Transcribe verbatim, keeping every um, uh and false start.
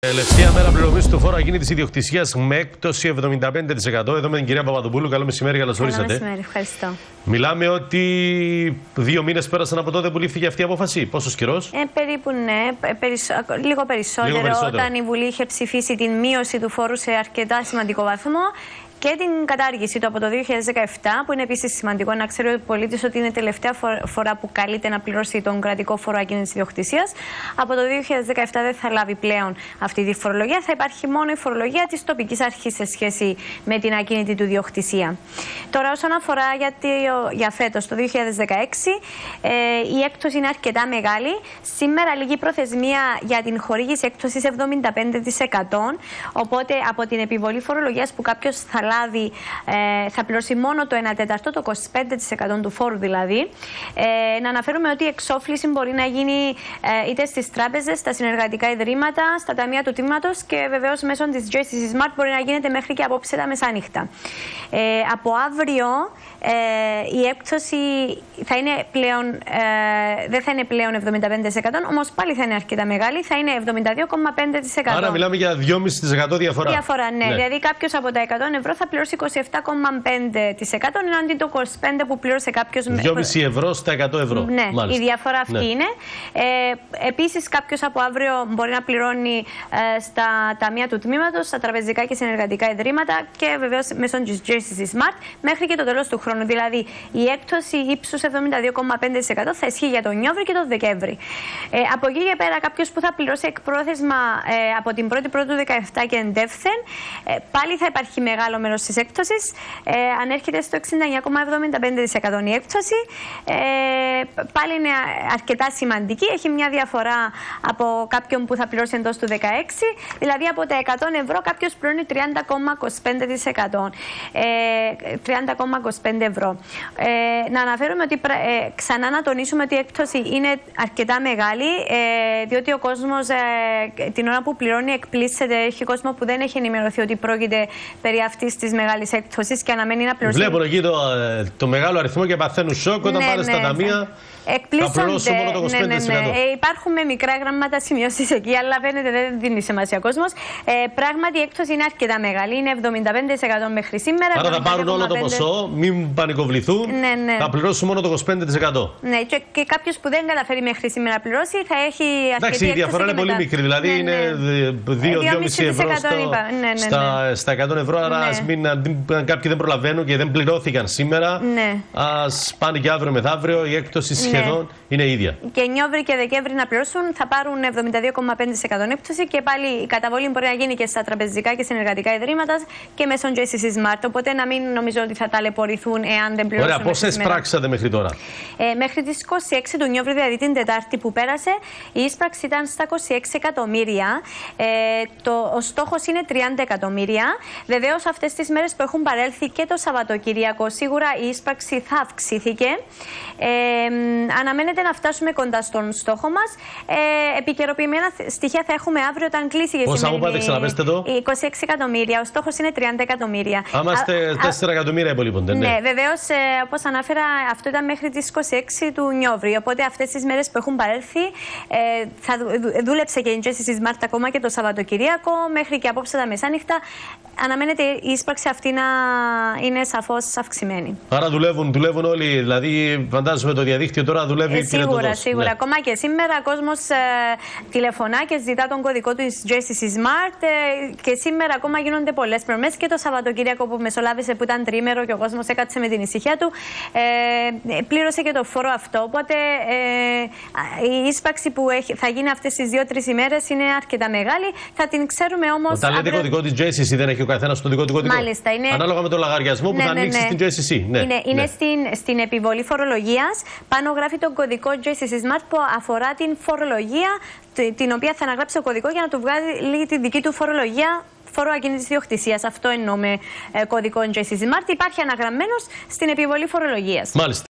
Τελευταία μέρα πληρωμής του φόρου ακίνητης ιδιοκτησίας με έκπτωση εβδομήντα πέντε τοις εκατό. Εδώ με την κυρία Παπαδοπούλου. Καλό μεσημέρι, καλώς ορίσατε. Καλό μεσημέρι, ευχαριστώ. Μιλάμε ότι δύο μήνες πέρασαν από τότε που λήφθηκε αυτή η απόφαση. Πόσος καιρός? Ε, περίπου ναι, περισσο... λίγο, περισσότερο, λίγο περισσότερο. Όταν η Βουλή είχε ψηφίσει την μείωση του φόρου σε αρκετά σημαντικό βαθμό και την κατάργηση του από το δύο χιλιάδες δεκαεπτά, που είναι επίσης σημαντικό να ξέρει ο πολίτης ότι είναι η τελευταία φορά που καλείται να πληρώσει τον κρατικό φόρο ακίνητης ιδιοκτησίας. Από το δύο χιλιάδες δεκαεπτά δεν θα λάβει πλέον αυτή τη φορολογία. Θα υπάρχει μόνο η φορολογία της τοπικής αρχής σε σχέση με την ακίνητη του ιδιοκτησία. Τώρα, όσον αφορά για, για φέτος, το δύο χιλιάδες δεκαέξι, ε, η έκπτωση είναι αρκετά μεγάλη. Σήμερα λήγει προθεσμία για την χορήγηση έκπτωσης εβδομήντα πέντε τοις εκατό. Οπότε, από την επιβολή φορολογίας που κάποιος θα λάβει, ε, θα πληρώσει μόνο το ένα τέταρτο, το είκοσι πέντε τοις εκατό του φόρου δηλαδή. Ε, να αναφέρουμε ότι η εξόφληση μπορεί να γίνει ε, είτε στις τράπεζες, στα συνεργατικά ιδρύματα, στα ταμεία του τμήματος και βεβαίως μέσω της τζέι σι σι Smart μπορεί να γίνεται μέχρι και απόψε τα μεσάνυχτα. Ε, από αύριο ε, η έκπτωση θα είναι πλέον, ε, δεν θα είναι πλέον εβδομήντα πέντε τοις εκατό, όμως πάλι θα είναι αρκετά μεγάλη, θα είναι εβδομήντα δύο κόμμα πέντε τοις εκατό. Άρα μιλάμε για δυόμισι τοις εκατό διαφορά. Διαφορά, ναι. ναι. Δηλαδή κάποιος από τα εκατό ευρώ θα πληρώσει είκοσι επτά κόμμα πέντε τοις εκατό εναντί το είκοσι πέντε τοις εκατό που πλήρωσε κάποιος. δυόμισι ευρώ στα εκατό ευρώ. Ναι, μάλιστα. Η διαφορά αυτή ναι. είναι. Ε, επίσης, κάποιος από αύριο μπορεί να πληρώνει ε, στα ταμεία του τμήματος, στα τραπεζικά και συνεργατικά ιδρύματα και βεβαίως μέσω της τζέι σι σι Smart μέχρι και το τέλος του χρόνου. Δηλαδή, η έκπτωση ύψους εβδομήντα δύο κόμμα πέντε τοις εκατό θα ισχύει για τον Νιόβρη και τον Δεκέμβρη. Ε, από εκεί και πέρα, κάποιος που θα πληρώσει εκπρόθεσμα ε, από την πρώτη Πρώτου δεκαεπτά και εντεύθεν, ε, πάλι θα υπάρχει μεγάλο μέρος της έκπτωσης. Ε, ανέρχεται στο εξήντα εννιά κόμμα εβδομήντα πέντε τοις εκατό η έκπτωση. Ε, πάλι είναι αρκετά σημαντική. Έχει μια διαφορά από κάποιον που θα πληρώσει εντός του δεκαέξι. Δηλαδή από τα εκατό ευρώ κάποιος πληρώνει τριάντα κόμμα είκοσι πέντε τοις εκατό. Ε, τριάντα κόμμα είκοσι πέντε ευρώ. Ε, να αναφέρουμε ότι ε, ξανά να τονίσουμε ότι η έκπτωση είναι αρκετά μεγάλη, ε, διότι ο κόσμος ε, την ώρα που πληρώνει εκπλήσεται. Έχει κόσμο που δεν έχει ενημερωθεί ότι πρόκειται περί αυτής της μεγάλης έκπτωσης και αναμένει να πληρώσει. Βλέπω εκεί το, το μεγάλο αριθμό και παθαίνουν σοκ όταν ναι, πάνε ναι, στα ταμεία. Εκπλήσονται. Μόνο το είκοσι πέντε τοις εκατό. Ναι, ναι, ναι. Ε, υπάρχουν με μικρά γραμμάτα σημειώσεις εκεί, αλλά φαίνεται δεν δίνει σημασία ο κόσμος. Ε, πράγματι, η έκπτωση είναι αρκετά μεγάλη. Είναι εβδομήντα πέντε τοις εκατό μέχρι σήμερα. Άρα θα πάρουν όλο το ποσό, μην πανικοβληθούν. Ναι, ναι. Θα πληρώσουν μόνο το είκοσι πέντε τοις εκατό. Ναι, και, και κάποιος που δεν καταφέρει μέχρι σήμερα να πληρώσει θα έχει αρκετή. Εντάξει, η διαφορά είναι πολύ μικρή. Δηλαδή ναι, ναι. είναι δύο με δυόμισι ευρώ στο, ναι, ναι, ναι. Στα, στα εκατό ευρώ. Άρα, ναι. ας μην, αν κάποιοι δεν προλαβαίνουν και δεν πληρώθηκαν σήμερα, ναι. ας πάνε και αύριο μεθαύριο. Η έκπτωση σχεδόν ναι. είναι ίδια. Και Νιόβρη και Δεκέμβρη να πληρώσουν θα πάρουν εβδομήντα δύο κόμμα πέντε τοις εκατό έκπτωση και πάλι η καταβολή μπορεί να γίνει και στα τραπεζικά και συνεργατικά ιδρύματα και μέσω τζέι σι σι Smart. Οπότε να μην νομίζω ότι θα ταλαιπωρηθούν εάν δεν πληρώσουν. Ωραία, πόσες πράξατε μέχρι τώρα? Ε, μέχρι τις είκοσι έξι του Νιόβρη, δηλαδή την Τετάρτη που πέρασε, η ίσπραξη ήταν στα είκοσι έξι εκατομμύρια. Ε, το, ο στόχος είναι τριάντα εκατομμύρια. Βεβαίως, αυτές τις μέρες που έχουν παρέλθει και το Σαββατοκυριακό, σίγουρα η ίσπραξη θα αυξήθηκε. Ε, αναμένεται να φτάσουμε κοντά στον στόχο μας. Ε, επικαιροποιημένα στοιχεία θα έχουμε αύριο όταν κλείσει η Πόσα μου πάτε, ξαναπέστε το. είκοσι έξι εκατομμύρια. Ο στόχος είναι τριάντα εκατομμύρια. Άμα είστε τέσσερα εκατομμύρια υπολείπονται. Ναι, ναι βεβαίως, ε, όπως ανάφερα, αυτό ήταν μέχρι τις είκοσι έξι του Νιόβρη. Οπότε αυτές τις μέρες που έχουν παρέλθει ε, θα δούλεψε και η τζέι σι σι Smart ακόμα και το Σαββατοκυριακό μέχρι και απόψε τα μεσάνυχτα. Αναμένεται η ίσπραξη αυτή να είναι σαφώς αυξημένη. Άρα δουλεύουν, δουλεύουν όλοι. Δηλαδή, φαντάζομαι το διαδίκτυο τώρα δουλεύει ε, Σίγουρα, το σίγουρα. Ναι. Ακόμα και σήμερα ο κόσμος ε, τηλεφωνά και ζητά τον κωδικό της τζέι σι σι Smart. Ε, και σήμερα ακόμα γίνονται πολλές πληρωμές. Και το Σαββατοκύριακο που μεσολάβησε, που ήταν τρίμερο και ο κόσμος έκατσε με την ησυχία του, ε, πλήρωσε και το φόρο αυτό. Οπότε ε, η ίσπραξη που έχει, θα γίνει αυτές τις δύο-τρεις ημέρες είναι αρκετά μεγάλη. Θα την ξέρουμε όμως. Όταν λέτε κωδικό της τζέι σι σι, δεν έχει ο καθένας το δικό του κωδικό? Μάλιστα. Είναι... Ανάλογα με το λογαριασμό που ναι, θα ναι, ανοίξει ναι. στην τζέι σι σι. Ναι, είναι είναι ναι. στην, στην επιβολή φορολογίας. Πάνω γράφει τον κωδικό τζέι σι σι Smart που αφορά την φορολογία, την οποία θα αναγράψει ο κωδικό για να του βγάλει τη δική του φορολογία. Φόρο ακίνητης ιδιοκτησίας. Αυτό εννοώ με ε, κωδικό τζέι σι σι Smart. Υπάρχει αναγραμμένος στην επιβολή φορολογίας. Μάλιστα.